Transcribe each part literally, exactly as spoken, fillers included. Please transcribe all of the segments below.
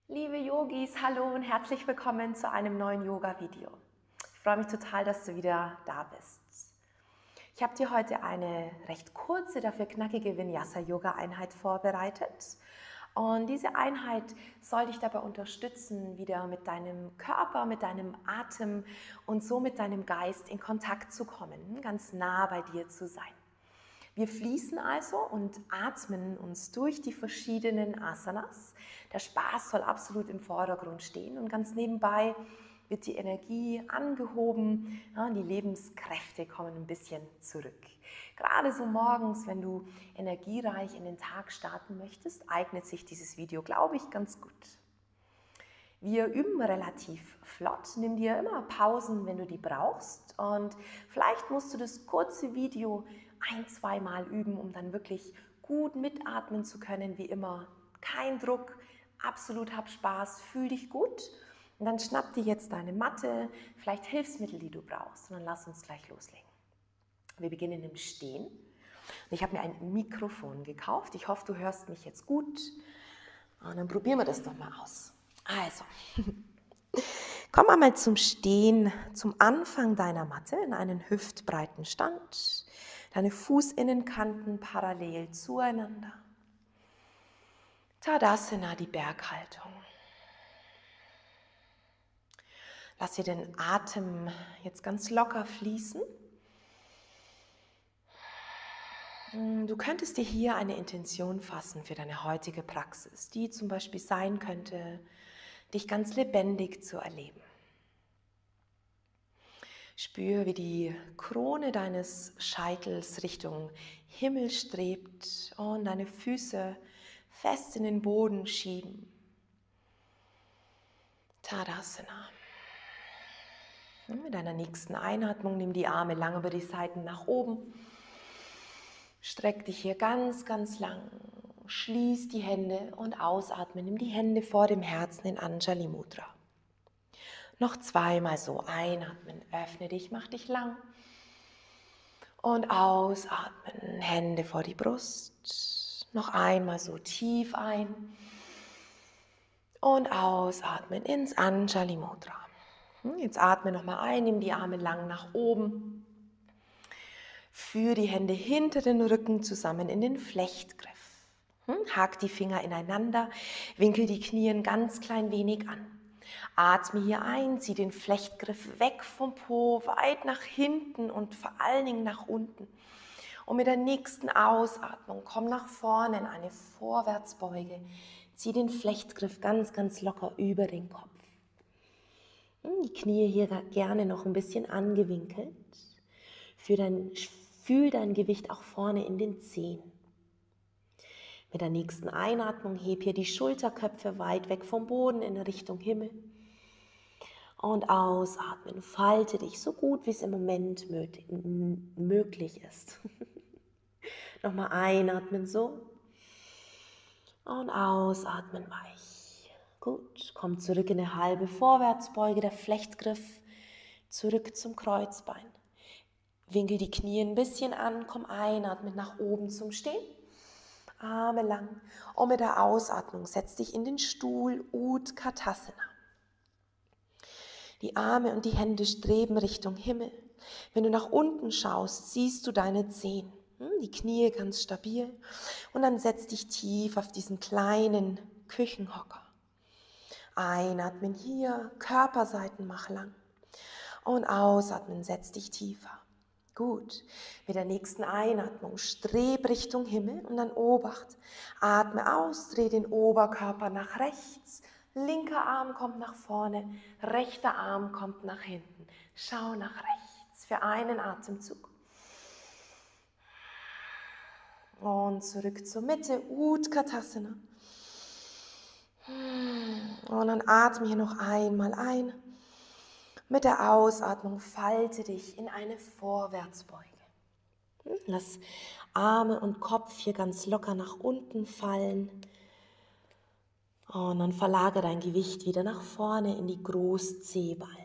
Liebe Yogis, hallo und herzlich willkommen zu einem neuen Yoga-Video. Ich freue mich total, dass du wieder da bist. Ich habe dir heute eine recht kurze, dafür knackige Vinyasa-Yoga-Einheit vorbereitet. Und diese Einheit soll dich dabei unterstützen, wieder mit deinem Körper, mit deinem Atem und so mit deinem Geist in Kontakt zu kommen, ganz nah bei dir zu sein. Wir fließen also und atmen uns durch die verschiedenen Asanas. Der Spaß soll absolut im Vordergrund stehen und ganz nebenbei wird die Energie angehoben, ja, die Lebenskräfte kommen ein bisschen zurück. Gerade so morgens, wenn du energiereich in den Tag starten möchtest, eignet sich dieses Video, glaube ich, ganz gut. Wir üben relativ flott. Nimm dir immer Pausen, wenn du die brauchst. Und vielleicht musst du das kurze Video ein-, zweimal üben, um dann wirklich gut mitatmen zu können, wie immer. Kein Druck, absolut hab Spaß, fühl dich gut. Und dann schnapp dir jetzt deine Matte, vielleicht Hilfsmittel, die du brauchst. Und dann lass uns gleich loslegen. Wir beginnen im Stehen. Ich habe mir ein Mikrofon gekauft. Ich hoffe, du hörst mich jetzt gut. Und dann probieren wir das doch mal aus. Also, komm einmal zum Stehen, zum Anfang deiner Matte in einen hüftbreiten Stand. Deine Fußinnenkanten parallel zueinander. Tadasana, die Berghaltung. Lass dir den Atem jetzt ganz locker fließen. Du könntest dir hier eine Intention fassen für deine heutige Praxis, die zum Beispiel sein könnte, dich ganz lebendig zu erleben. Spür, wie die Krone deines Scheitels Richtung Himmel strebt und deine Füße fest in den Boden schieben. Tadasana. Und mit deiner nächsten Einatmung nimm die Arme lang über die Seiten nach oben. Streck dich hier ganz, ganz lang. Schließ die Hände und ausatme. Nimm die Hände vor dem Herzen in Anjali Mudra. Noch zweimal so einatmen, öffne dich, mach dich lang. Und ausatmen, Hände vor die Brust. Noch einmal so tief ein. Und ausatmen ins Anjali Mudra. Jetzt atme nochmal ein, nimm die Arme lang nach oben. Führe die Hände hinter den Rücken zusammen in den Flechtgriff. Hak die Finger ineinander, winkel die Knie ein ganz klein wenig an. Atme hier ein, zieh den Flechtgriff weg vom Po, weit nach hinten und vor allen Dingen nach unten. Und mit der nächsten Ausatmung komm nach vorne in eine Vorwärtsbeuge. Zieh den Flechtgriff ganz, ganz locker über den Kopf. Die Knie hier gerne noch ein bisschen angewinkelt. Für dein, fühl dein Gewicht auch vorne in den Zehen. Mit der nächsten Einatmung heb hier die Schulterköpfe weit weg vom Boden in Richtung Himmel. Und ausatmen, falte dich so gut, wie es im Moment möglich ist. Nochmal einatmen so und ausatmen weich. Gut, komm zurück in eine halbe Vorwärtsbeuge, der Flechtgriff zurück zum Kreuzbein. Winkel die Knie ein bisschen an, komm einatmen nach oben zum Stehen. Arme lang und mit der Ausatmung setz dich in den Stuhl Utkatasana. Die Arme und die Hände streben Richtung Himmel. Wenn du nach unten schaust, siehst du deine Zehen. Die Knie ganz stabil. Und dann setz dich tief auf diesen kleinen Küchenhocker. Einatmen hier, Körperseiten mach lang. Und ausatmen, setz dich tiefer. Gut, mit der nächsten Einatmung streb Richtung Himmel und dann Obacht. Atme aus, dreh den Oberkörper nach rechts. Linker Arm kommt nach vorne, rechter Arm kommt nach hinten. Schau nach rechts für einen Atemzug. Und zurück zur Mitte, Utkatasana. Und dann atme hier noch einmal ein. Mit der Ausatmung falte dich in eine Vorwärtsbeuge. Lass Arme und Kopf hier ganz locker nach unten fallen. Und dann verlagere dein Gewicht wieder nach vorne in die Großzehballen.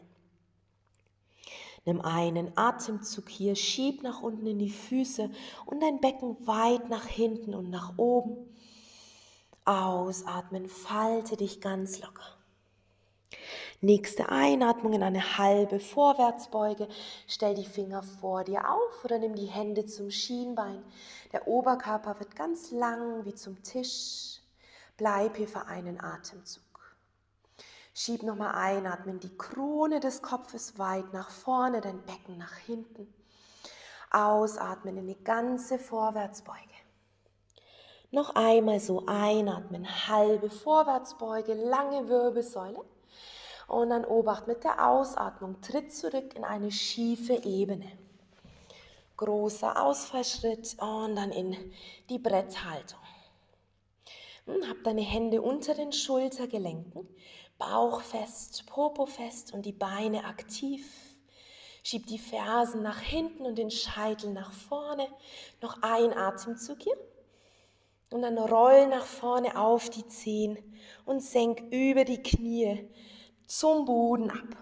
Nimm einen Atemzug hier, schieb nach unten in die Füße und dein Becken weit nach hinten und nach oben. Ausatmen, falte dich ganz locker. Nächste Einatmung in eine halbe Vorwärtsbeuge. Stell die Finger vor dir auf oder nimm die Hände zum Schienbein. Der Oberkörper wird ganz lang wie zum Tisch. Bleib hier für einen Atemzug. Schieb nochmal einatmen, die Krone des Kopfes weit nach vorne, dein Becken nach hinten. Ausatmen in die ganze Vorwärtsbeuge. Noch einmal so einatmen, halbe Vorwärtsbeuge, lange Wirbelsäule. Und dann Obacht mit der Ausatmung, tritt zurück in eine schiefe Ebene. Großer Ausfallschritt und dann in die Bretthaltung. Hab deine Hände unter den Schultergelenken, Bauch fest, Popo fest und die Beine aktiv. Schieb die Fersen nach hinten und den Scheitel nach vorne. Noch ein Atemzug hier. Und dann roll nach vorne auf die Zehen und senk über die Knie zum Boden ab.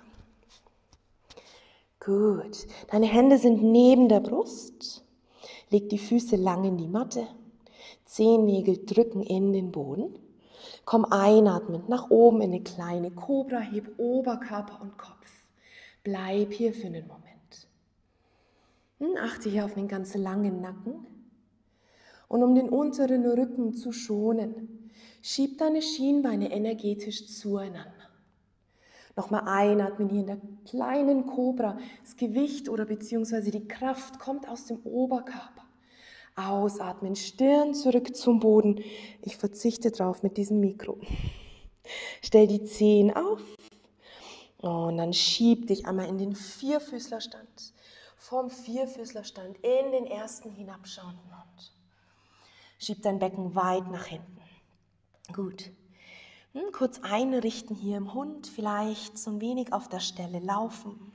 Gut, deine Hände sind neben der Brust. Leg die Füße lang in die Matte. Zehennägel drücken in den Boden. Komm einatmend nach oben in eine kleine Kobra. Heb Oberkörper und Kopf. Bleib hier für einen Moment. Und achte hier auf den ganz langen Nacken. Und um den unteren Rücken zu schonen, schieb deine Schienbeine energetisch zueinander. Nochmal einatmen hier in der kleinen Kobra. Das Gewicht oder beziehungsweise die Kraft kommt aus dem Oberkörper. Ausatmen, Stirn zurück zum Boden. Ich verzichte drauf mit diesem Mikro. Stell die Zehen auf und dann schieb dich einmal in den Vierfüßlerstand. Vom Vierfüßlerstand in den ersten hinabschauenden Hund. Schieb dein Becken weit nach hinten. Gut. Hm, kurz einrichten hier im Hund, vielleicht so ein wenig auf der Stelle laufen.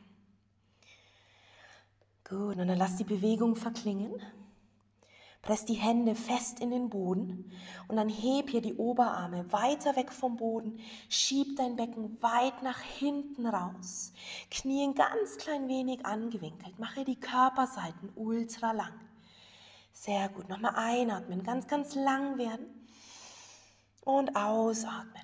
Gut, und dann lass die Bewegung verklingen. Press die Hände fest in den Boden und dann heb hier die Oberarme weiter weg vom Boden. Schieb dein Becken weit nach hinten raus. Knie ein ganz klein wenig angewinkelt. Mache die Körperseiten ultra lang. Sehr gut. Nochmal einatmen, ganz, ganz lang werden. Und ausatmen.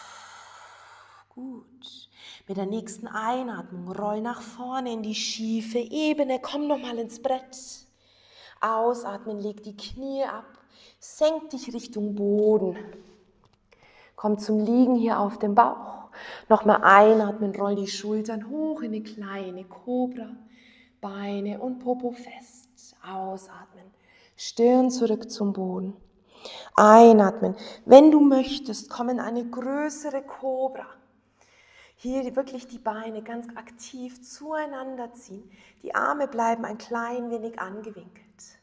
Gut. Mit der nächsten Einatmung roll nach vorne in die schiefe Ebene. Komm nochmal ins Brett. Ausatmen, leg die Knie ab. Senk dich Richtung Boden. Komm zum Liegen hier auf dem Bauch. Nochmal einatmen, roll die Schultern hoch in eine kleine Kobra. Beine und Popo fest. Ausatmen. Stirn zurück zum Boden. Einatmen. Wenn du möchtest, komm in eine größere Kobra. Hier wirklich die Beine ganz aktiv zueinander ziehen. Die Arme bleiben ein klein wenig angewinkelt.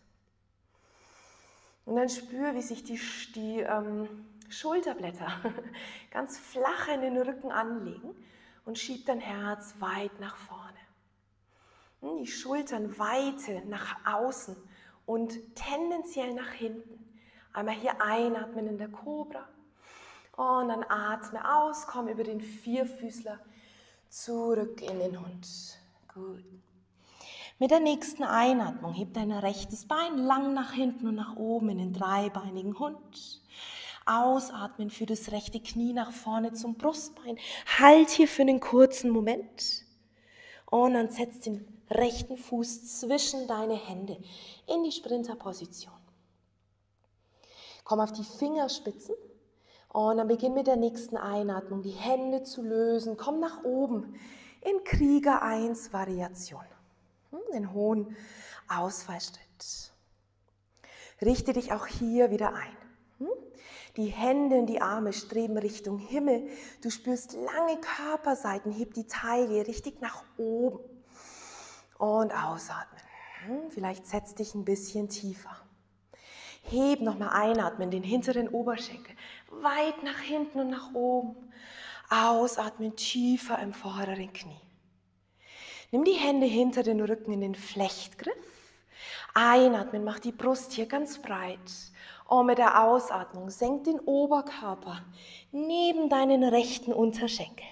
Und dann spür, wie sich die, die ähm, Schulterblätter ganz flach in den Rücken anlegen und schieb dein Herz weit nach vorne. Die Schultern weite nach außen und tendenziell nach hinten. Einmal hier einatmen in der Kobra und dann atme aus, komm über den Vierfüßler zurück in den Hund. Gut. Mit der nächsten Einatmung heb dein rechtes Bein lang nach hinten und nach oben in den dreibeinigen Hund. Ausatmen für das rechte Knie nach vorne zum Brustbein. Halt hier für einen kurzen Moment und dann setz den rechten Fuß zwischen deine Hände in die Sprinterposition. Komm auf die Fingerspitzen und dann beginn mit der nächsten Einatmung die Hände zu lösen. Komm nach oben in Krieger eins Variation. Den hohen Ausfallschritt. Richte dich auch hier wieder ein. Die Hände und die Arme streben Richtung Himmel. Du spürst lange Körperseiten, heb die Taille richtig nach oben. Und ausatmen. Vielleicht setz dich ein bisschen tiefer. Heb nochmal einatmen, den hinteren Oberschenkel weit nach hinten und nach oben. Ausatmen, tiefer im vorderen Knie. Nimm die Hände hinter den Rücken in den Flechtgriff. Einatmen, mach die Brust hier ganz breit. Und mit der Ausatmung senk den Oberkörper neben deinen rechten Unterschenkel.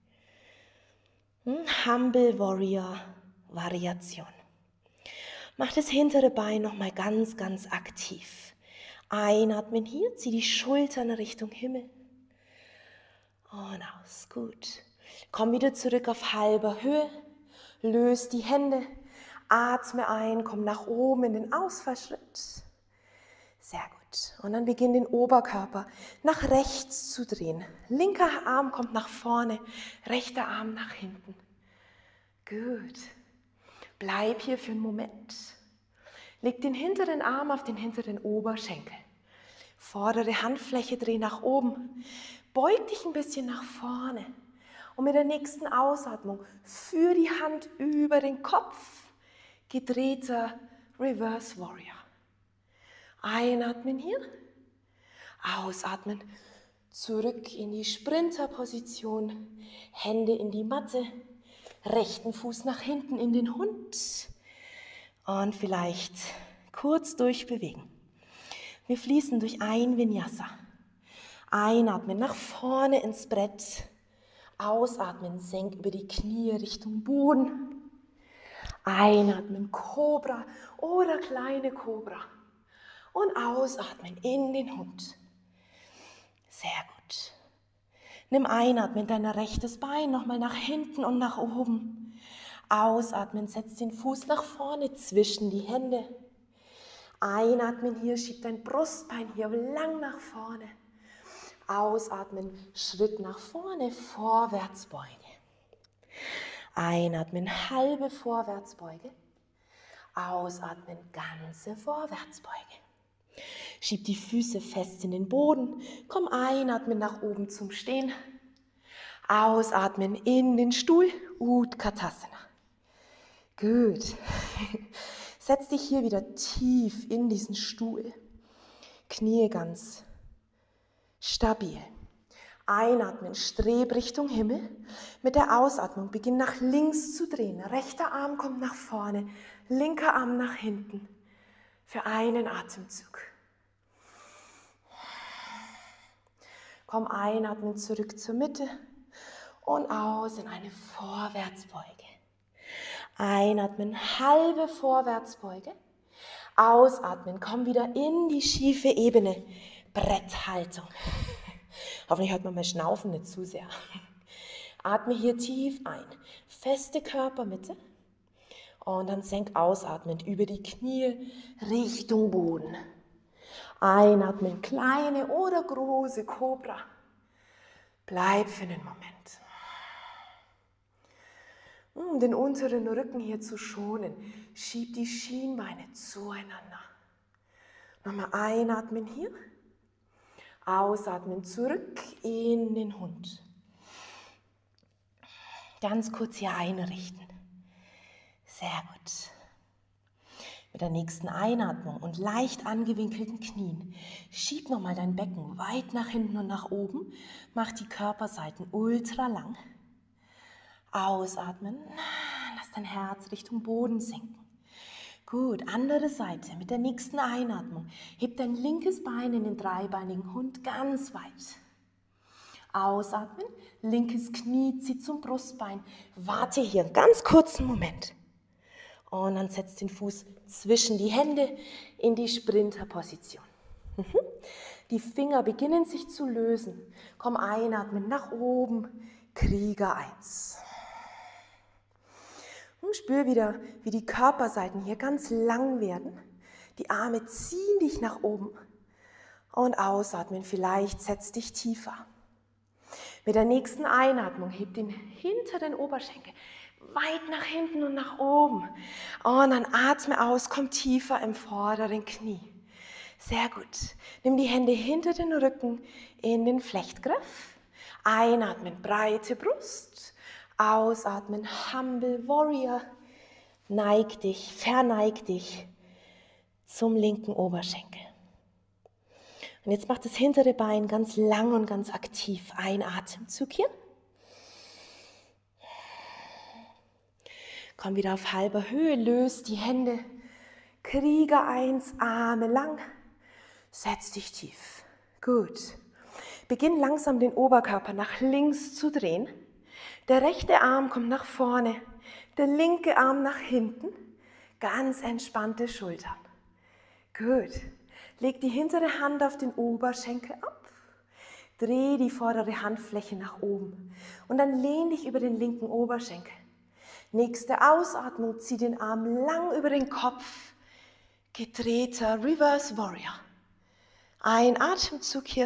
Humble Warrior Variation. Mach das hintere Bein nochmal ganz, ganz aktiv. Einatmen hier, zieh die Schultern Richtung Himmel. Und aus, gut. Komm wieder zurück auf halber Höhe, löse die Hände, atme ein, komm nach oben in den Ausfallschritt. Sehr gut. Und dann beginn den Oberkörper nach rechts zu drehen. Linker Arm kommt nach vorne, rechter Arm nach hinten. Gut. Bleib hier für einen Moment. Leg den hinteren Arm auf den hinteren Oberschenkel. Vordere Handfläche dreh nach oben. Beug dich ein bisschen nach vorne. Und mit der nächsten Ausatmung führ die Hand über den Kopf. Gedrehter Reverse Warrior. Einatmen hier. Ausatmen. Zurück in die Sprinterposition. Hände in die Matte. Rechten Fuß nach hinten in den Hund. Und vielleicht kurz durchbewegen. Wir fließen durch ein Vinyasa. Einatmen nach vorne ins Brett. Ausatmen, senk über die Knie Richtung Boden. Einatmen, Cobra oder kleine Cobra. Und ausatmen in den Hund. Sehr gut. Nimm Einatmen dein rechtes Bein nochmal nach hinten und nach oben. Ausatmen, setz den Fuß nach vorne zwischen die Hände. Einatmen hier, schieb dein Brustbein hier lang nach vorne. Ausatmen, Schritt nach vorne, Vorwärtsbeuge. Einatmen, halbe Vorwärtsbeuge. Ausatmen, ganze Vorwärtsbeuge. Schieb die Füße fest in den Boden. Komm, einatmen nach oben zum Stehen. Ausatmen in den Stuhl, Utkatasana. Gut. Setz dich hier wieder tief in diesen Stuhl. Knie ganz stabil. Einatmen, streb Richtung Himmel. Mit der Ausatmung beginn nach links zu drehen. Rechter Arm kommt nach vorne, linker Arm nach hinten. Für einen Atemzug. Komm, einatmen zurück zur Mitte und aus in eine Vorwärtsbeuge. Einatmen, halbe Vorwärtsbeuge. Ausatmen, komm wieder in die schiefe Ebene. Bretthaltung. Hoffentlich hört man mein Schnaufen nicht zu sehr. Atme hier tief ein. Feste Körpermitte. Und dann senk ausatmend über die Knie Richtung Boden. Einatmen, kleine oder große Cobra. Bleib für einen Moment. Um den unteren Rücken hier zu schonen, schieb die Schienbeine zueinander. Nochmal einatmen hier. Ausatmen zurück in den Hund. Ganz kurz hier einrichten. Sehr gut. Mit der nächsten Einatmung und leicht angewinkelten Knien schieb nochmal dein Becken weit nach hinten und nach oben. Mach die Körperseiten ultra lang. Ausatmen. Lass dein Herz Richtung Boden sinken. Gut, andere Seite. Mit der nächsten Einatmung heb dein linkes Bein in den dreibeinigen Hund ganz weit. Ausatmen, linkes Knie zieht zum Brustbein. Warte hier einen ganz kurzen Moment. Und dann setz den Fuß zwischen die Hände in die Sprinterposition. Die Finger beginnen sich zu lösen. Komm, einatmen nach oben, Krieger eins. Und spür wieder, wie die Körperseiten hier ganz lang werden. Die Arme ziehen dich nach oben. Und ausatmen, vielleicht setz dich tiefer. Mit der nächsten Einatmung heb den hinteren Oberschenkel weit nach hinten und nach oben. Und dann atme aus, komm tiefer im vorderen Knie. Sehr gut. Nimm die Hände hinter den Rücken in den Flechtgriff. Einatmen, breite Brust. Ausatmen, Humble Warrior. Neig dich, verneig dich zum linken Oberschenkel. Und jetzt mach das hintere Bein ganz lang und ganz aktiv. Ein Atemzug hier. Komm wieder auf halber Höhe, löst die Hände. Krieger eins, Arme lang. Setz dich tief. Gut. Beginn langsam den Oberkörper nach links zu drehen. Der rechte Arm kommt nach vorne, der linke Arm nach hinten. Ganz entspannte Schultern. Gut. Leg die hintere Hand auf den Oberschenkel ab. Dreh die vordere Handfläche nach oben. Und dann lehn dich über den linken Oberschenkel. Nächste Ausatmung, zieh den Arm lang über den Kopf. Gedrehter Reverse Warrior. Ein Atemzug hier.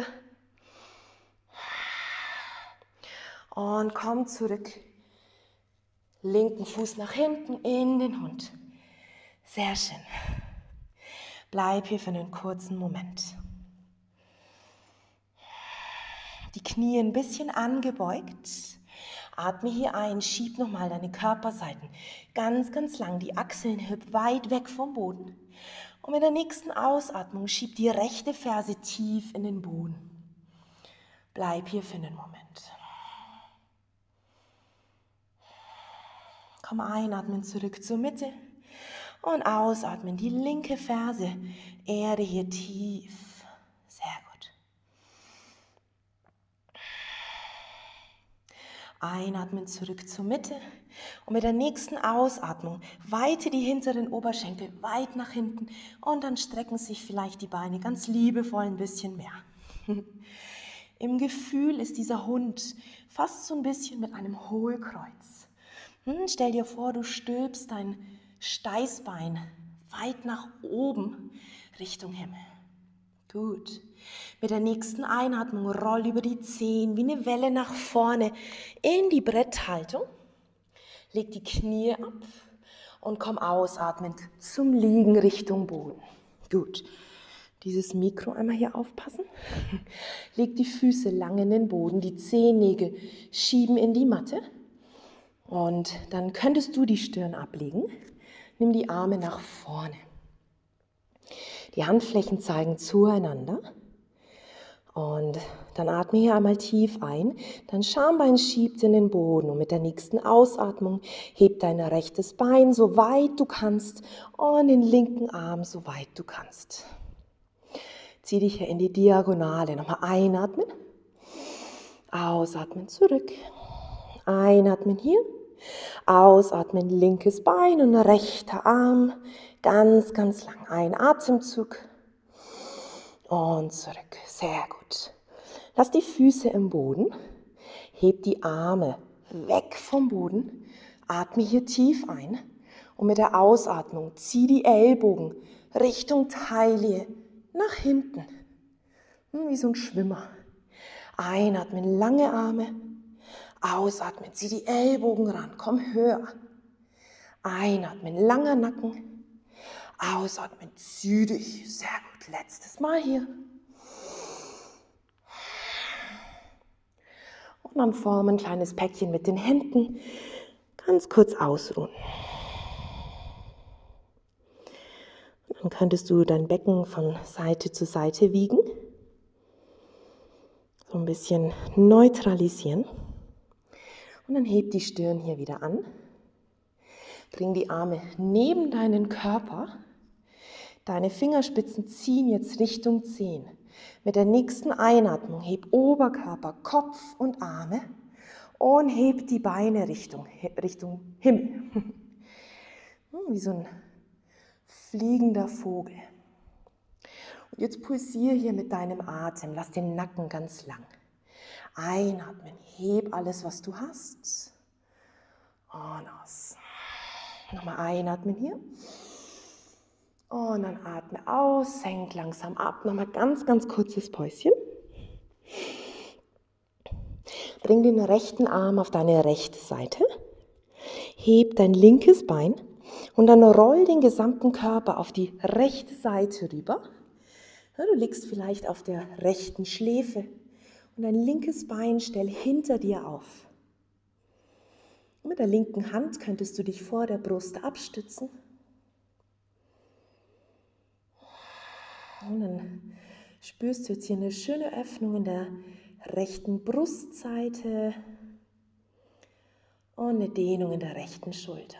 Und komm zurück. Linken Fuß nach hinten in den Hund. Sehr schön. Bleib hier für einen kurzen Moment. Die Knie ein bisschen angebeugt. Atme hier ein, schieb nochmal deine Körperseiten ganz, ganz lang, die Achseln hüpf weit weg vom Boden. Und mit der nächsten Ausatmung schieb die rechte Ferse tief in den Boden. Bleib hier für einen Moment. Komm einatmen zurück zur Mitte und ausatmen die linke Ferse. Erde hier tief. Sehr gut. Einatmen zurück zur Mitte und mit der nächsten Ausatmung weite die hinteren Oberschenkel weit nach hinten und dann strecken sich vielleicht die Beine ganz liebevoll ein bisschen mehr. Im Gefühl ist dieser Hund fast so ein bisschen mit einem Hohlkreuz. Hm, stell dir vor, du stülpst dein Steißbein weit nach oben Richtung Himmel. Gut. Mit der nächsten Einatmung roll über die Zehen wie eine Welle nach vorne in die Bretthaltung. Leg die Knie ab und komm ausatmend zum Liegen Richtung Boden. Gut. Dieses Mikro einmal hier aufpassen. Leg die Füße lang in den Boden, die Zehennägel schieben in die Matte. Und dann könntest du die Stirn ablegen. Nimm die Arme nach vorne. Die Handflächen zeigen zueinander. Und dann atme hier einmal tief ein. Dein Schambein schiebt in den Boden. Und mit der nächsten Ausatmung heb dein rechtes Bein so weit du kannst und den linken Arm so weit du kannst. Zieh dich hier in die Diagonale. Nochmal einatmen. Ausatmen zurück. Einatmen hier. Ausatmen, linkes Bein und rechter Arm. Ganz, ganz lang. Ein Atemzug. Und zurück. Sehr gut. Lass die Füße im Boden. Heb die Arme weg vom Boden. Atme hier tief ein. Und mit der Ausatmung zieh die Ellbogen Richtung Taille nach hinten. Wie so ein Schwimmer. Einatmen, lange Arme. Ausatmen, zieh die Ellbogen ran. Komm höher. Einatmen, langer Nacken. Ausatmen, zieh dich. Sehr gut. Letztes Mal hier. Und dann formen ein kleines Päckchen mit den Händen. Ganz kurz ausruhen. Und dann könntest du dein Becken von Seite zu Seite wiegen. So ein bisschen neutralisieren. Und dann heb die Stirn hier wieder an. Bring die Arme neben deinen Körper. Deine Fingerspitzen ziehen jetzt Richtung Zehen. Mit der nächsten Einatmung heb Oberkörper, Kopf und Arme und heb die Beine Richtung, Richtung Himmel. Wie so ein fliegender Vogel. Und jetzt pulsier hier mit deinem Atem. Lass den Nacken ganz lang. Einatmen, heb alles, was du hast. Und aus. Nochmal einatmen hier. Und dann atme aus, senk langsam ab. Nochmal ganz, ganz kurzes Päuschen. Bring den rechten Arm auf deine rechte Seite. Heb dein linkes Bein und dann roll den gesamten Körper auf die rechte Seite rüber. Ja, du liegst vielleicht auf der rechten Schläfe und dein linkes Bein stell hinter dir auf. Und mit der linken Hand könntest du dich vor der Brust abstützen. Und dann spürst du jetzt hier eine schöne Öffnung in der rechten Brustseite und eine Dehnung in der rechten Schulter.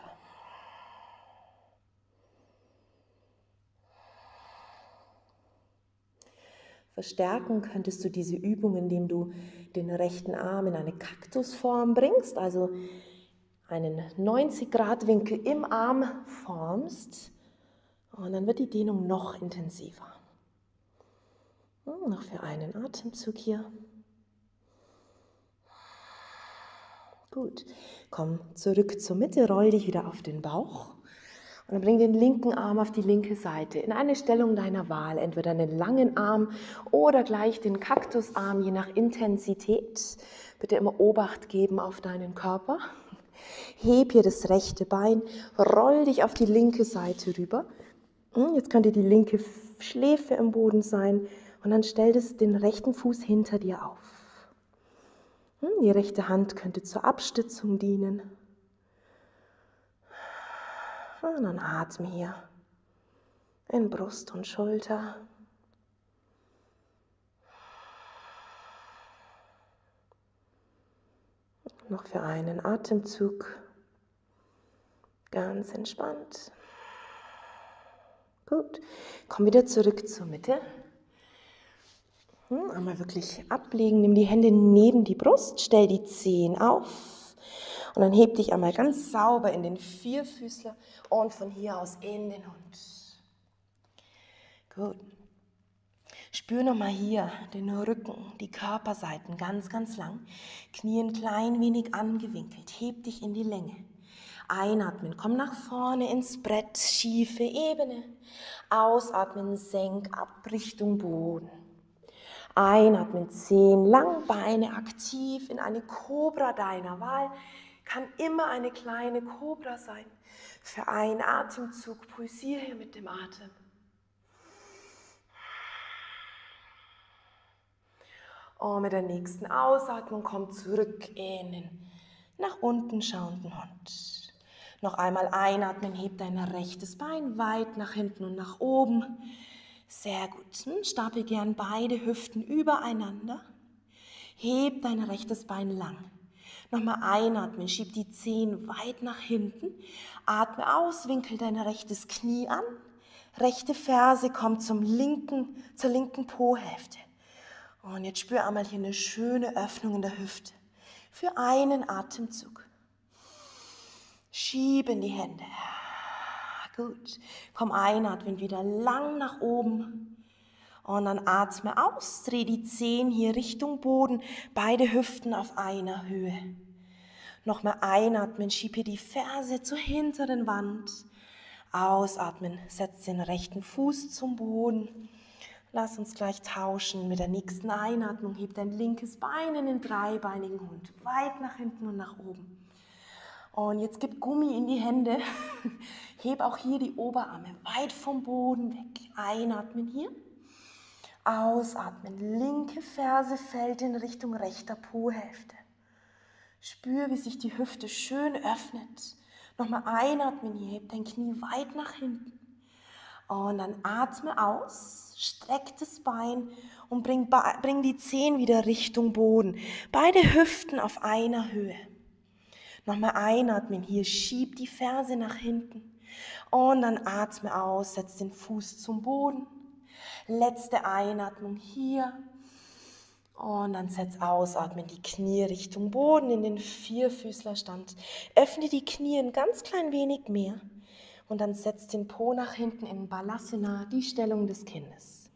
Verstärken könntest du diese Übung, indem du den rechten Arm in eine Kaktusform bringst, also einen neunzig Grad Winkel im Arm formst. Und dann wird die Dehnung noch intensiver. Hm, noch für einen Atemzug hier. Gut, komm zurück zur Mitte, roll dich wieder auf den Bauch und dann bring den linken Arm auf die linke Seite in eine Stellung deiner Wahl, entweder einen langen Arm oder gleich den Kaktusarm, je nach Intensität. Bitte immer Obacht geben auf deinen Körper. Heb hier das rechte Bein, roll dich auf die linke Seite rüber. Jetzt könnte die linke Schläfe im Boden sein und dann stell das, den rechten Fuß hinter dir auf. Die rechte Hand könnte zur Abstützung dienen. Und dann atme hier in Brust und Schulter. Noch für einen Atemzug. Ganz entspannt. Gut. Komm wieder zurück zur Mitte. Einmal wirklich ablegen. Nimm die Hände neben die Brust. Stell die Zehen auf. Und dann heb dich einmal ganz sauber in den Vierfüßler und von hier aus in den Hund. Gut. Spür nochmal hier den Rücken, die Körperseiten ganz, ganz lang. Knie ein klein wenig angewinkelt. Heb dich in die Länge. Einatmen, komm nach vorne ins Brett, schiefe Ebene. Ausatmen, senk ab Richtung Boden. Einatmen, Zehen lang, Beine aktiv in eine Kobra deiner Wahl. Kann immer eine kleine Kobra sein. Für einen Atemzug pulsiere hier mit dem Atem. Und mit der nächsten Ausatmung komm zurück in den nach unten schauenden Hund. Noch einmal einatmen, heb dein rechtes Bein weit nach hinten und nach oben. Sehr gut. Stapel gern beide Hüften übereinander. Heb dein rechtes Bein lang. Nochmal einatmen, schieb die Zehen weit nach hinten. Atme aus, winkel dein rechtes Knie an. Rechte Ferse kommt zum linken, zur linken Po-Hälfte. Und jetzt spür einmal hier eine schöne Öffnung in der Hüfte. Für einen Atemzug. Schieb in die Hände. Gut. Komm einatmen, wieder lang nach oben. Und dann atme aus, dreh die Zehen hier Richtung Boden, beide Hüften auf einer Höhe. Nochmal einatmen, schieb hier die Ferse zur hinteren Wand. Ausatmen, setz den rechten Fuß zum Boden. Lass uns gleich tauschen. Mit der nächsten Einatmung heb dein linkes Bein in den dreibeinigen Hund, weit nach hinten und nach oben. Und jetzt gib Gummi in die Hände. Heb auch hier die Oberarme weit vom Boden weg. Einatmen hier. Ausatmen. Linke Ferse fällt in Richtung rechter Po-Hälfte. Spür, wie sich die Hüfte schön öffnet. Nochmal einatmen hier. Heb dein Knie weit nach hinten. Und dann atme aus. Streck das Bein und bring, bring die Zehen wieder Richtung Boden. Beide Hüften auf einer Höhe. Nochmal einatmen hier, schieb die Ferse nach hinten und dann atme aus, setz den Fuß zum Boden. Letzte Einatmung hier und dann setz ausatmen, die Knie Richtung Boden in den Vierfüßlerstand. Öffne die Knie ein ganz klein wenig mehr und dann setz den Po nach hinten in Balasana, die Stellung des Kindes.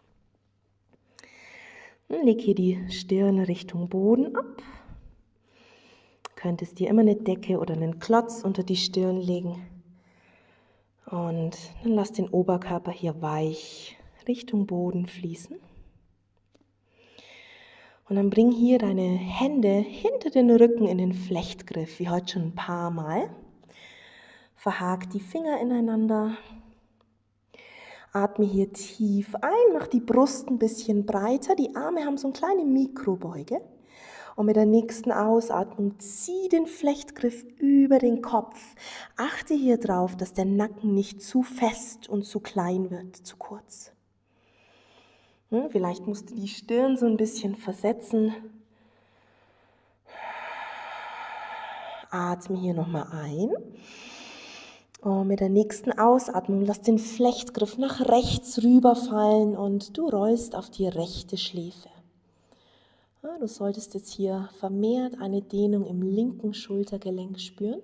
Leg hier die Stirn Richtung Boden ab. Könntest dir immer eine Decke oder einen Klotz unter die Stirn legen und dann lass den Oberkörper hier weich Richtung Boden fließen. Und dann bring hier deine Hände hinter den Rücken in den Flechtgriff, wie heute schon ein paar Mal. Verhak die Finger ineinander. Atme hier tief ein, mach die Brust ein bisschen breiter, die Arme haben so eine kleine Mikrobeuge. Und mit der nächsten Ausatmung zieh den Flechtgriff über den Kopf. Achte hier drauf, dass der Nacken nicht zu fest und zu klein wird, zu kurz. Hm, vielleicht musst du die Stirn so ein bisschen versetzen. Atme hier nochmal ein. Und mit der nächsten Ausatmung lass den Flechtgriff nach rechts rüberfallen und du rollst auf die rechte Schläfe. Ja, du solltest jetzt hier vermehrt eine Dehnung im linken Schultergelenk spüren.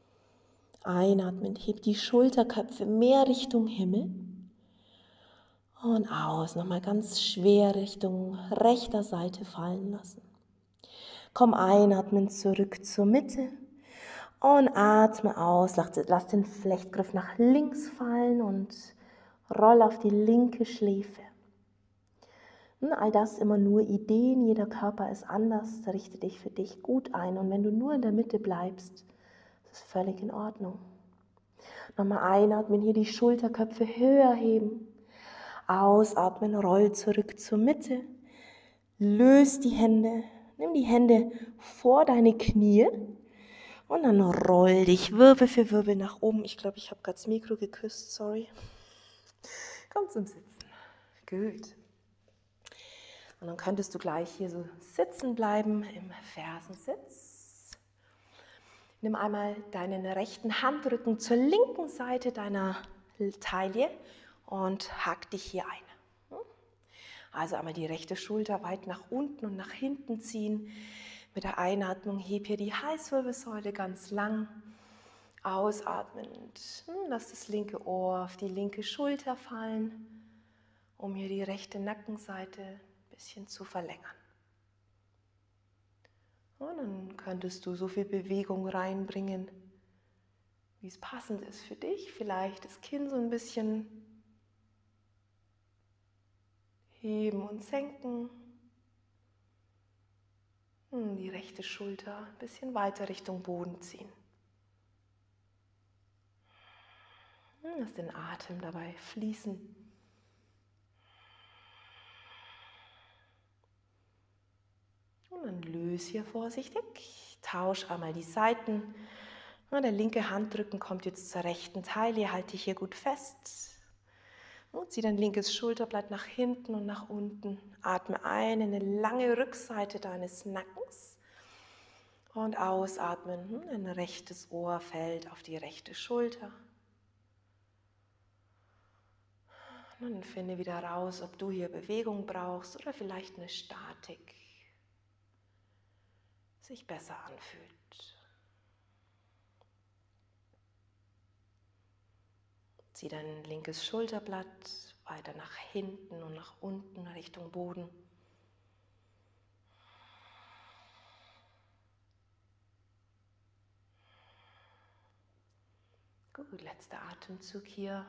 Einatmen, heb die Schulterköpfe mehr Richtung Himmel. Und aus, nochmal ganz schwer Richtung rechter Seite fallen lassen. Komm einatmen zurück zur Mitte und atme aus. Lass den Flechtgriff nach links fallen und roll auf die linke Schläfe. All das immer nur Ideen, jeder Körper ist anders, richte dich für dich gut ein. Und wenn du nur in der Mitte bleibst, ist es völlig in Ordnung. Nochmal einatmen, hier die Schulterköpfe höher heben. Ausatmen, roll zurück zur Mitte. Löse die Hände, nimm die Hände vor deine Knie und dann roll dich Wirbel für Wirbel nach oben. Ich glaube, ich habe gerade das Mikro geküsst, sorry. Komm zum Sitzen. Gut. Und dann könntest du gleich hier so sitzen bleiben im Fersensitz. Nimm einmal deinen rechten Handrücken zur linken Seite deiner Taille und hack dich hier ein. Also einmal die rechte Schulter weit nach unten und nach hinten ziehen. Mit der Einatmung heb hier die Halswirbelsäule ganz lang. Ausatmend lass das linke Ohr auf die linke Schulter fallen, um hier die rechte Nackenseite ein bisschen zu verlängern. Und dann könntest du so viel Bewegung reinbringen, wie es passend ist für dich. Vielleicht das Kinn so ein bisschen heben und senken. Die rechte Schulter ein bisschen weiter Richtung Boden ziehen. Lass den Atem dabei fließen. Und dann löse hier vorsichtig. Tausch einmal die Seiten. Der linke Handrücken kommt jetzt zur rechten Taille. Halte dich hier gut fest. Und zieh dein linkes Schulterblatt nach hinten und nach unten. Atme ein in eine lange Rückseite deines Nackens. Und ausatmen. Ein rechtes Ohr fällt auf die rechte Schulter. Und dann finde wieder raus, ob du hier Bewegung brauchst oder vielleicht eine Statik sich besser anfühlt. Zieh dein linkes Schulterblatt weiter nach hinten und nach unten Richtung Boden. Gut, letzter Atemzug hier.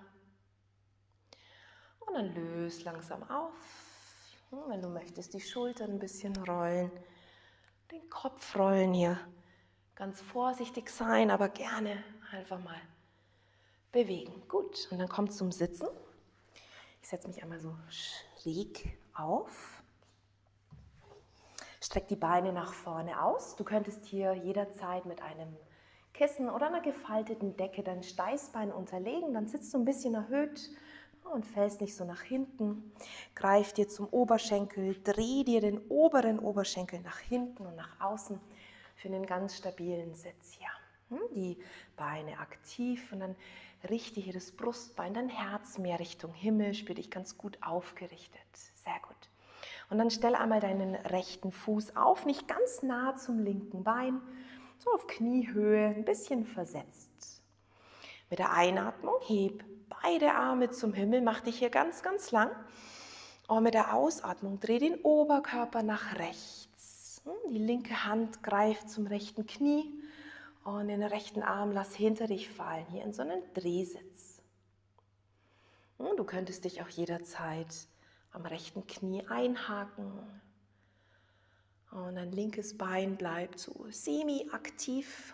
Und dann löse langsam auf. Wenn du möchtest, die Schultern ein bisschen rollen, den Kopf rollen hier. Ganz vorsichtig sein, aber gerne einfach mal bewegen. Gut, und dann komm zum Sitzen. Ich setze mich einmal so schräg auf. Streck die Beine nach vorne aus. Du könntest hier jederzeit mit einem Kissen oder einer gefalteten Decke dein Steißbein unterlegen. Dann sitzt du ein bisschen erhöht und fällst nicht so nach hinten. Greif dir zum Oberschenkel, dreh dir den oberen Oberschenkel nach hinten und nach außen für einen ganz stabilen Sitz hier. Die Beine aktiv und dann richte hier das Brustbein, dein Herz mehr Richtung Himmel, spür dich ganz gut aufgerichtet. Sehr gut. Und dann stell einmal deinen rechten Fuß auf, nicht ganz nah zum linken Bein, so auf Kniehöhe, ein bisschen versetzt. Mit der Einatmung heb beide Arme zum Himmel, mach dich hier ganz, ganz lang. Und mit der Ausatmung dreh den Oberkörper nach rechts. Die linke Hand greift zum rechten Knie. Und den rechten Arm lass hinter dich fallen, hier in so einen Drehsitz. Du könntest dich auch jederzeit am rechten Knie einhaken. Und dein linkes Bein bleibt so semi-aktiv.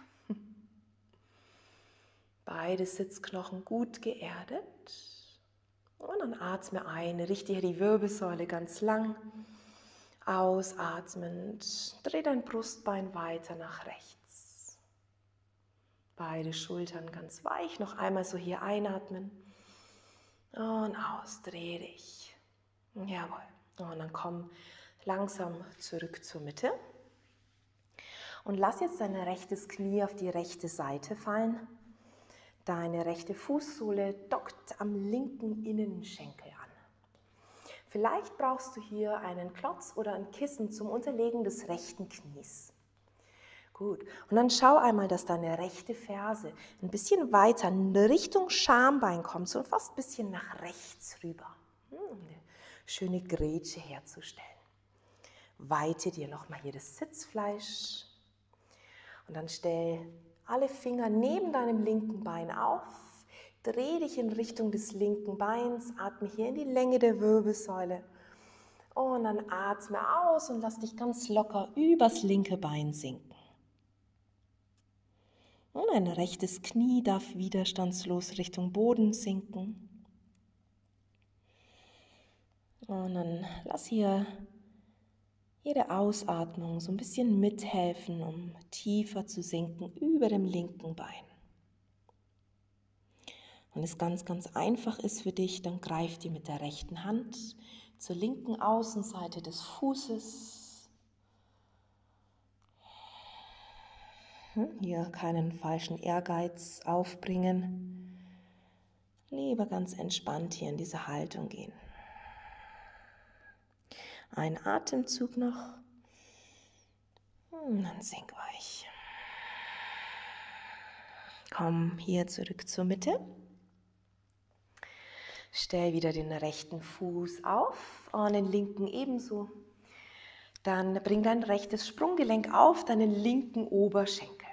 Beide Sitzknochen gut geerdet. Und dann atme ein, richte hier die Wirbelsäule ganz lang. Ausatmend, dreh dein Brustbein weiter nach rechts. Beide Schultern ganz weich, noch einmal so hier einatmen und aus, dreh dich. Jawohl. Und dann komm langsam zurück zur Mitte und lass jetzt dein rechtes Knie auf die rechte Seite fallen. Deine rechte Fußsohle dockt am linken Innenschenkel an. Vielleicht brauchst du hier einen Klotz oder ein Kissen zum Unterlegen des rechten Knies. Gut, und dann schau einmal, dass deine rechte Ferse ein bisschen weiter in Richtung Schambein kommt, so fast ein bisschen nach rechts rüber. um eine schöne Grätsche herzustellen. Weite dir nochmal hier das Sitzfleisch und dann stell alle Finger neben deinem linken Bein auf. Dreh dich in Richtung des linken Beins, atme hier in die Länge der Wirbelsäule und dann atme aus und lass dich ganz locker übers linke Bein sinken. Und ein rechtes Knie darf widerstandslos Richtung Boden sinken. Und dann lass hier jede Ausatmung so ein bisschen mithelfen, um tiefer zu sinken über dem linken Bein. Wenn es ganz, ganz einfach ist für dich, dann greif dir mit der rechten Hand zur linken Außenseite des Fußes. Hier keinen falschen Ehrgeiz aufbringen. Lieber ganz entspannt hier in diese Haltung gehen. Ein Atemzug noch. Und dann sink weich. Komm hier zurück zur Mitte. Stell wieder den rechten Fuß auf und den linken ebenso. Dann bring dein rechtes Sprunggelenk auf deinen linken Oberschenkel.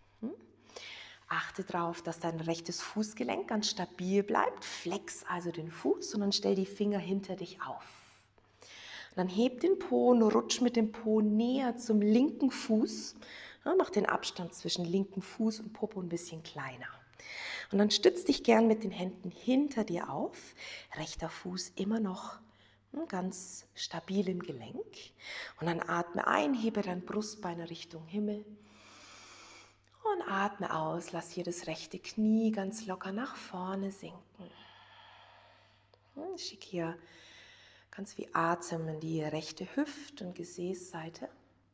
Achte darauf, dass dein rechtes Fußgelenk ganz stabil bleibt. Flex also den Fuß und dann stell die Finger hinter dich auf. Und dann heb den Po und rutsch mit dem Po näher zum linken Fuß. Ja, mach den Abstand zwischen linken Fuß und Popo ein bisschen kleiner. Und dann stütz dich gern mit den Händen hinter dir auf. Rechter Fuß immer noch ganz stabil im Gelenk. Und dann atme ein, hebe dein Brustbein Richtung Himmel. Und atme aus, lass hier das rechte Knie ganz locker nach vorne sinken. Schick hier ganz viel Atem in die rechte Hüft- und Gesäßseite.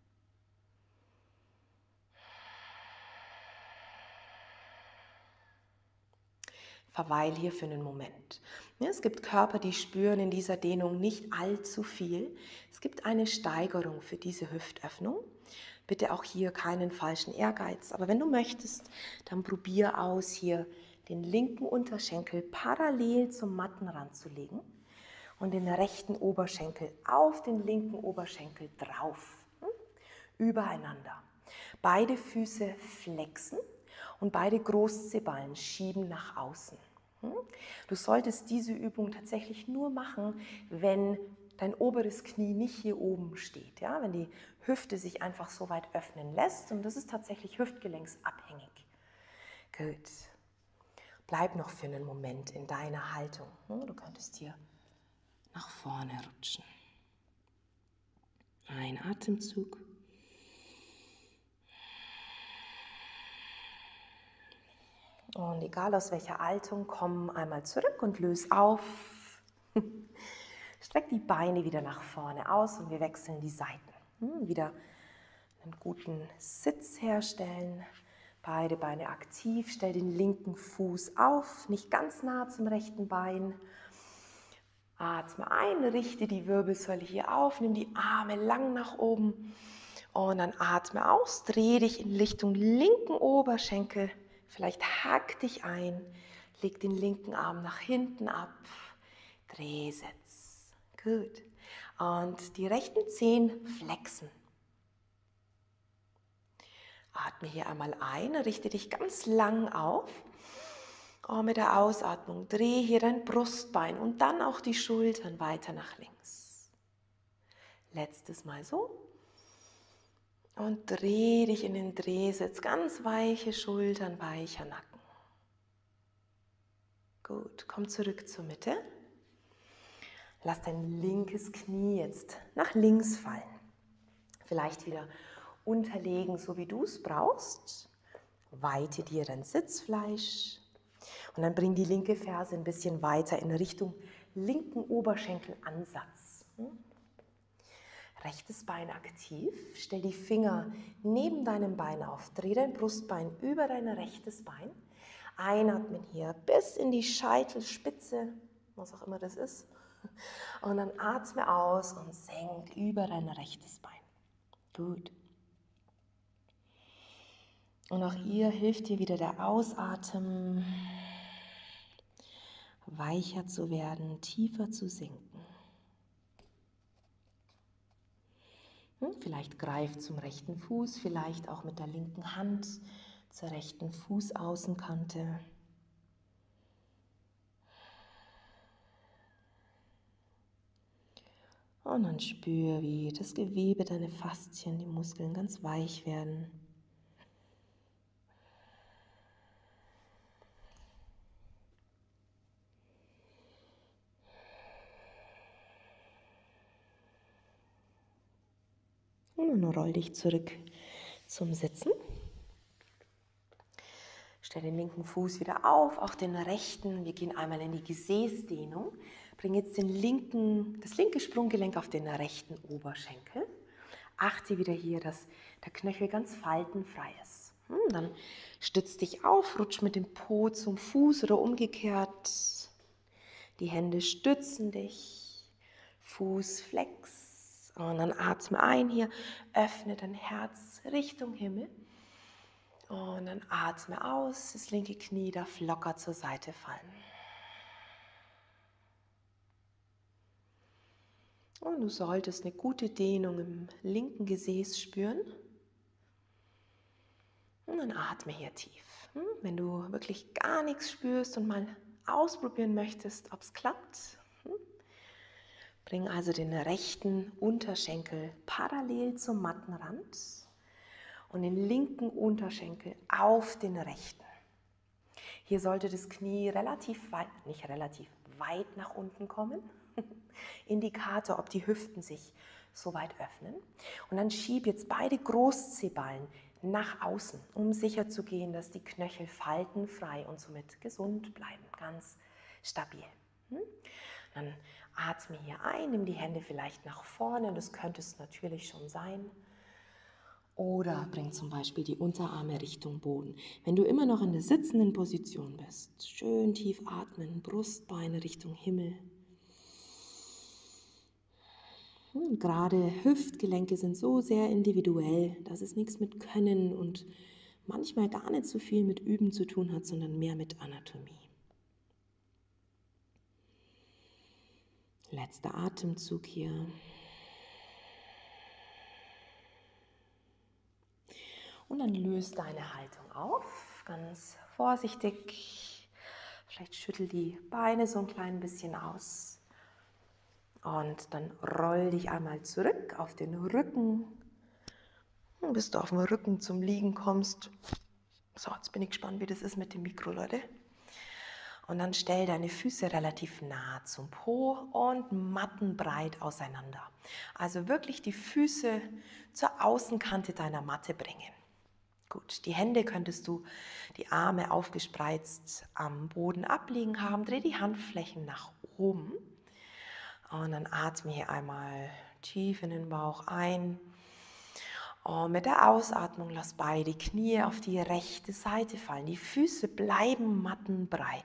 Verweil hier für einen Moment. Es gibt Körper, die spüren in dieser Dehnung nicht allzu viel. Es gibt eine Steigerung für diese Hüftöffnung. Bitte auch hier keinen falschen Ehrgeiz. Aber wenn du möchtest, dann probier aus, hier den linken Unterschenkel parallel zum Mattenrand zu legen und den rechten Oberschenkel auf den linken Oberschenkel drauf, übereinander. Beide Füße flexen und beide Großzehballen schieben nach außen. Du solltest diese Übung tatsächlich nur machen, wenn dein oberes Knie nicht hier oben steht, ja? Wenn die Hüfte sich einfach so weit öffnen lässt, und das ist tatsächlich hüftgelenksabhängig. Gut. Bleib noch für einen Moment in deiner Haltung. Du könntest hier nach vorne rutschen. Ein Atemzug. Und egal aus welcher Haltung, komm einmal zurück und löse auf. Streck die Beine wieder nach vorne aus und wir wechseln die Seiten. Wieder einen guten Sitz herstellen. Beide Beine aktiv. Stell den linken Fuß auf, nicht ganz nah zum rechten Bein. Atme ein, richte die Wirbelsäule hier auf, nimm die Arme lang nach oben und dann atme aus. Dreh dich in Richtung linken Oberschenkel. Vielleicht hack dich ein, leg den linken Arm nach hinten ab, Drehsitz. Gut. Und die rechten Zehen flexen. Atme hier einmal ein, richte dich ganz lang auf. Und mit der Ausatmung dreh hier dein Brustbein und dann auch die Schultern weiter nach links. Letztes Mal so. Und dreh dich in den Drehsitz, ganz weiche Schultern, weicher Nacken. Gut, komm zurück zur Mitte. Lass dein linkes Knie jetzt nach links fallen. Vielleicht wieder unterlegen, so wie du es brauchst. Weite dir dein Sitzfleisch. Und dann bring die linke Ferse ein bisschen weiter in Richtung linken Oberschenkelansatz. Rechtes Bein aktiv, stell die Finger neben deinem Bein auf, dreh dein Brustbein über dein rechtes Bein, einatmen hier bis in die Scheitelspitze, was auch immer das ist, und dann atme aus und senk über dein rechtes Bein. Gut. Und auch hier hilft dir wieder der Ausatmen, weicher zu werden, tiefer zu sinken. Hm, vielleicht greif zum rechten Fuß, vielleicht auch mit der linken Hand zur rechten Fußaußenkante. Und dann spür, wie das Gewebe, deine Faszien, die Muskeln ganz weich werden. Und dann roll dich zurück zum Sitzen. Stell den linken Fuß wieder auf, auch den rechten. Wir gehen einmal in die Gesäßdehnung. Bring jetzt den linken, das linke Sprunggelenk auf den rechten Oberschenkel. Achte wieder hier, dass der Knöchel ganz faltenfrei ist. Hm, dann stütz dich auf, rutsch mit dem Po zum Fuß oder umgekehrt. Die Hände stützen dich. Fuß flex. Und dann atme ein hier, öffne dein Herz Richtung Himmel. Und dann atme aus, das linke Knie darf locker zur Seite fallen. Und du solltest eine gute Dehnung im linken Gesäß spüren. Und dann atme hier tief. Wenn du wirklich gar nichts spürst und mal ausprobieren möchtest, ob es klappt, bring also den rechten Unterschenkel parallel zum Mattenrand und den linken Unterschenkel auf den rechten. Hier sollte das Knie relativ weit, nicht relativ weit nach unten kommen. Indikator, ob die Hüften sich so weit öffnen. Und dann schieb jetzt beide Großzehballen nach außen, um sicher zu gehen, dass die Knöchel faltenfrei und somit gesund bleiben, ganz stabil. Dann atme hier ein, nimm die Hände vielleicht nach vorne, das könnte es natürlich schon sein. Oder bring zum Beispiel die Unterarme Richtung Boden. Wenn du immer noch in der sitzenden Position bist, schön tief atmen, Brustbeine Richtung Himmel. Und gerade Hüftgelenke sind so sehr individuell, dass es nichts mit Können und manchmal gar nicht so viel mit Üben zu tun hat, sondern mehr mit Anatomie. Letzter Atemzug hier. Und dann löst deine Haltung auf, ganz vorsichtig. Vielleicht schüttel die Beine so ein klein bisschen aus. Und dann roll dich einmal zurück auf den Rücken. Und bis du auf dem Rücken zum Liegen kommst. So, jetzt bin ich gespannt, wie das ist mit dem Mikro, Leute. Und dann stell deine Füße relativ nah zum Po und mattenbreit auseinander. Also wirklich die Füße zur Außenkante deiner Matte bringen. Gut, die Hände könntest du, die Arme aufgespreizt am Boden abliegen haben. Dreh die Handflächen nach oben. Und dann atme hier einmal tief in den Bauch ein. Und mit der Ausatmung lass beide Knie auf die rechte Seite fallen. Die Füße bleiben mattenbreit.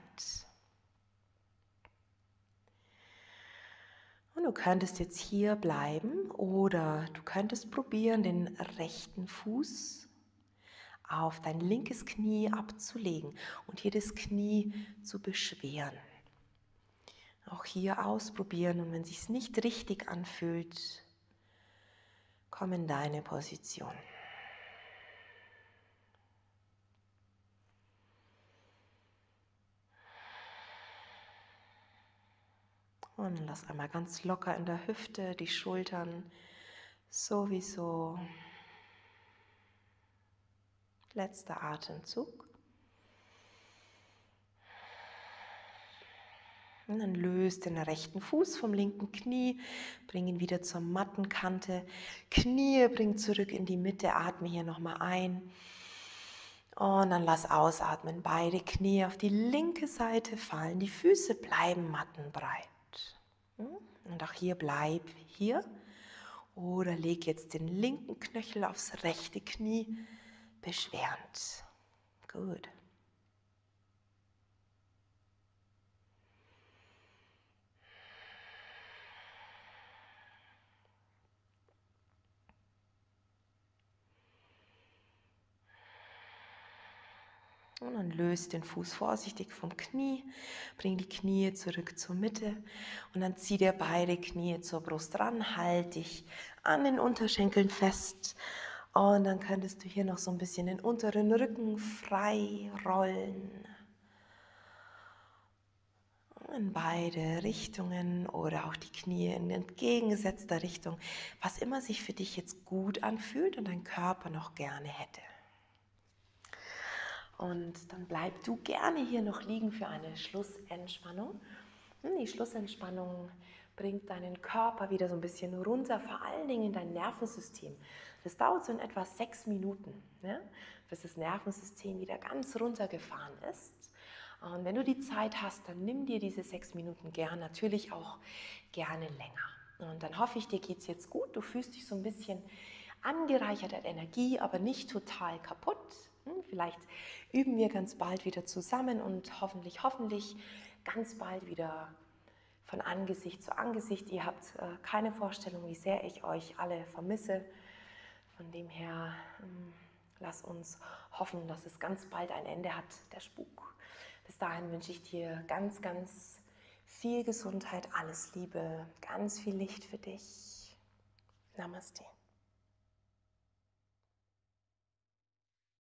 Und du könntest jetzt hier bleiben oder du könntest probieren, den rechten Fuß auf dein linkes Knie abzulegen und hier das Knie zu beschweren. Auch hier ausprobieren und wenn es sich nicht richtig anfühlt, komm in deine Position. Und lass einmal ganz locker in der Hüfte, die Schultern sowieso. Letzter Atemzug. Und dann löst den rechten Fuß vom linken Knie, bring ihn wieder zur Mattenkante. Knie bring zurück in die Mitte, atme hier nochmal ein. Und dann lass ausatmen, beide Knie auf die linke Seite fallen. Die Füße bleiben mattenbreit. Und auch hier bleib hier. Oder leg jetzt den linken Knöchel aufs rechte Knie, beschwerend. Gut. Und dann löst den Fuß vorsichtig vom Knie, bring die Knie zurück zur Mitte und dann zieh dir beide Knie zur Brust ran, halt dich an den Unterschenkeln fest. Und dann könntest du hier noch so ein bisschen den unteren Rücken frei rollen. In beide Richtungen oder auch die Knie in entgegengesetzter Richtung, was immer sich für dich jetzt gut anfühlt und dein Körper noch gerne hätte. Und dann bleib du gerne hier noch liegen für eine Schlussentspannung. Die Schlussentspannung bringt deinen Körper wieder so ein bisschen runter, vor allen Dingen dein Nervensystem. Das dauert so in etwa sechs Minuten, ja, bis das Nervensystem wieder ganz runtergefahren ist. Und wenn du die Zeit hast, dann nimm dir diese sechs Minuten gern, natürlich auch gerne länger. Und dann hoffe ich, dir geht es jetzt gut. Du fühlst dich so ein bisschen angereichert an Energie, aber nicht total kaputt. Vielleicht üben wir ganz bald wieder zusammen und hoffentlich, hoffentlich ganz bald wieder von Angesicht zu Angesicht. Ihr habt äh, keine Vorstellung, wie sehr ich euch alle vermisse. Von dem her, ähm, lass uns hoffen, dass es ganz bald ein Ende hat, der Spuk. Bis dahin wünsche ich dir ganz, ganz viel Gesundheit, alles Liebe, ganz viel Licht für dich. Namaste.